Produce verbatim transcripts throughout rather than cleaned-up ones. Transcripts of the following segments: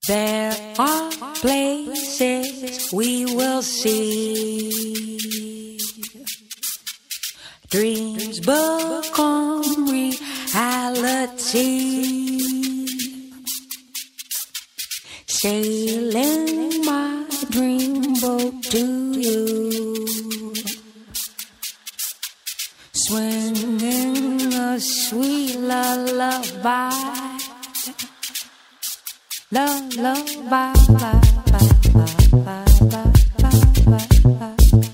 There are places we will see. Dreams become reality. Sailing my dream boat to you. Swinging a sweet lullaby. Lullaby, lullaby, lullaby, lullaby.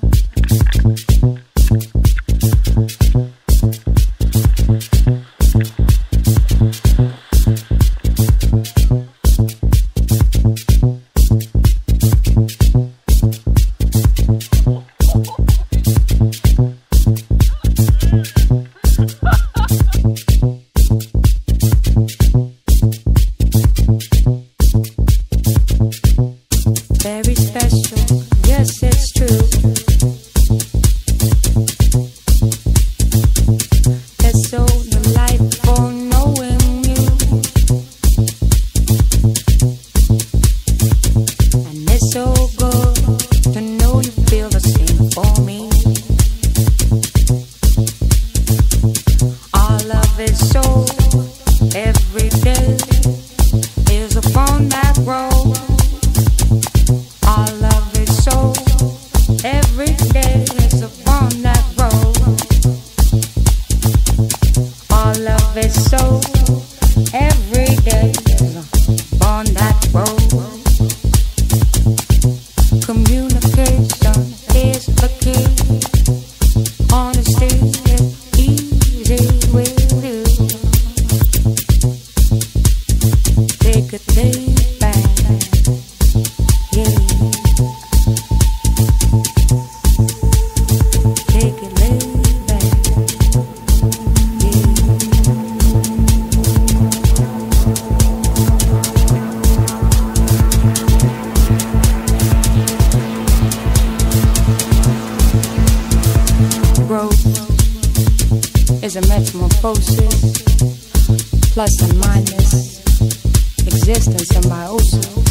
Very special, yes it's true. There's so delightful knowing you, and it's so good to know you feel the same for me. Our love is so every day is upon that road. Our love is so every day is upon that road. Our love is so every day is upon that road. Communication is the key. Honesty is easy with you. Take a day back. Growth is a metamorphosis, plus and minus, existence symbiosis.